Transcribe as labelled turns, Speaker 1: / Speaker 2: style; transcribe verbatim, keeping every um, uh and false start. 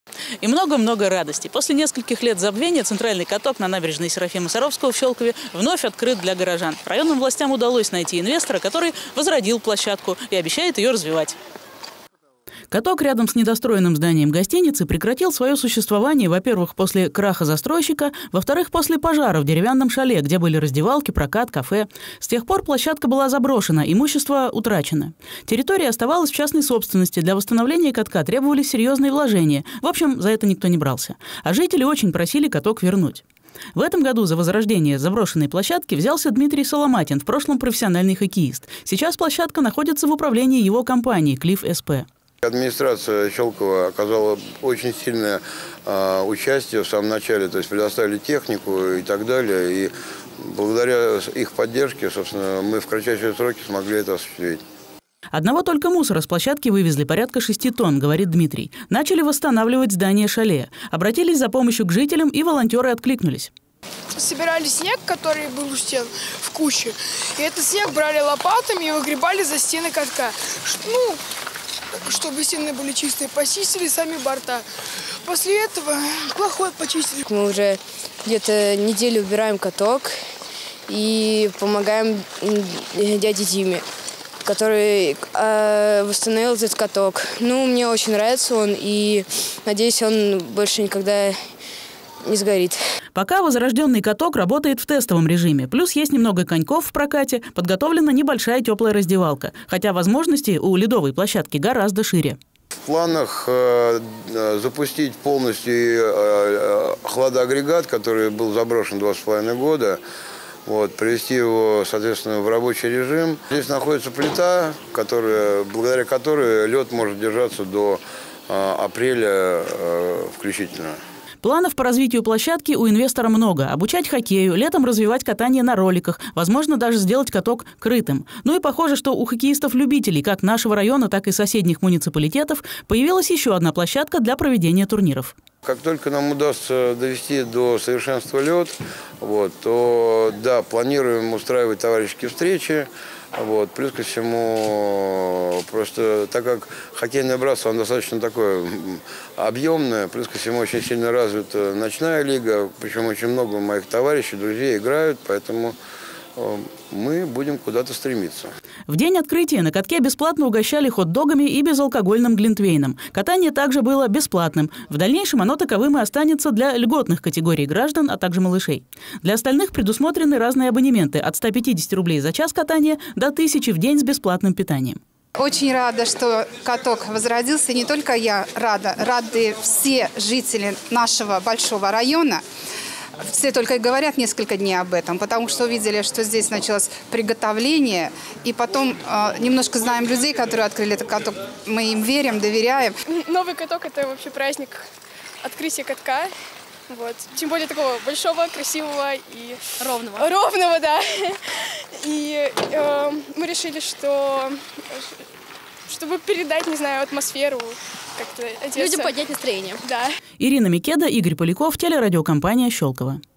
Speaker 1: И много-много радости. После нескольких лет забвения центральный каток на набережной Серафима Саровского в Щелкове вновь открыт для горожан. Районным властям удалось найти инвестора, который возродил площадку и обещает ее развивать. Каток рядом с недостроенным зданием гостиницы прекратил свое существование, во-первых, после краха застройщика, во-вторых, после пожара в деревянном шале, где были раздевалки, прокат, кафе. С тех пор площадка была заброшена, имущество утрачено. Территория оставалась в частной собственности. Для восстановления катка требовались серьезные вложения. В общем, за это никто не брался. А жители очень просили каток вернуть. В этом году за возрождение заброшенной площадки взялся Дмитрий Соломатин, в прошлом профессиональный хоккеист. Сейчас площадка находится в управлении его компании «Клифф СП».
Speaker 2: Администрация Щелкова оказала очень сильное э, участие в самом начале, то есть предоставили технику и так далее. И благодаря их поддержке, собственно, мы в кратчайшие сроки смогли это осуществить.
Speaker 1: Одного только мусора с площадки вывезли порядка шести тонн, говорит Дмитрий. Начали восстанавливать здание шале. Обратились за помощью к жителям, и волонтеры откликнулись.
Speaker 3: Собирали снег, который был у стен, в куче. И этот снег брали лопатами и выгребали за стены катка. Ну, чтобы стены были чистые, почистили сами борта. После этого плохой почистили.
Speaker 4: Мы уже где-то неделю убираем каток и помогаем дяде Диме, который э, восстановил этот каток. Ну, мне очень нравится он, и надеюсь, он больше никогда не сгорит.
Speaker 1: Пока возрожденный каток работает в тестовом режиме. Плюс есть немного коньков в прокате, подготовлена небольшая теплая раздевалка. Хотя возможности у ледовой площадки гораздо шире.
Speaker 2: В планах э, запустить полностью э, хладоагрегат, который был заброшен два с половиной года. Вот, привести его, соответственно, в рабочий режим. Здесь находится плита, которая, благодаря которой лед может держаться до э, апреля э, включительно.
Speaker 1: Планов по развитию площадки у инвестора много. Обучать хоккею, летом развивать катание на роликах, возможно, даже сделать каток крытым. Ну и похоже, что у хоккеистов-любителей как нашего района, так и соседних муниципалитетов появилась еще одна площадка для проведения турниров.
Speaker 2: Как только нам удастся довести до совершенства лед, вот, то да, планируем устраивать товарищеские встречи. Вот, плюс ко всему, просто так как хоккейное братство, оно достаточно такое объемное, плюс ко всему очень сильно развита ночная лига, причем очень много моих товарищей, друзей играют, поэтому мы будем куда-то стремиться.
Speaker 1: В день открытия на катке бесплатно угощали хот-догами и безалкогольным глинтвейном. Катание также было бесплатным. В дальнейшем оно таковым и останется для льготных категорий граждан, а также малышей. Для остальных предусмотрены разные абонементы от ста пятидесяти рублей за час катания до тысячи в день с бесплатным питанием.
Speaker 5: Очень рада, что каток возродился. Не только я рада, рады все жители нашего большого района. Все только и говорят несколько дней об этом, потому что увидели, что здесь началось приготовление. И потом э, немножко знаем людей, которые открыли этот каток. Мы им верим, доверяем.
Speaker 3: Новый каток – это вообще праздник открытия катка. Вот. Тем более такого большого, красивого и
Speaker 6: ровного.
Speaker 3: Ровного, да. И э, мы решили, что чтобы передать, не знаю, атмосферу, как-то одеться.
Speaker 6: Людям поднять настроение.
Speaker 3: Да.
Speaker 1: Ирина Микеда, Игорь Поляков, телерадиокомпания «Щелково».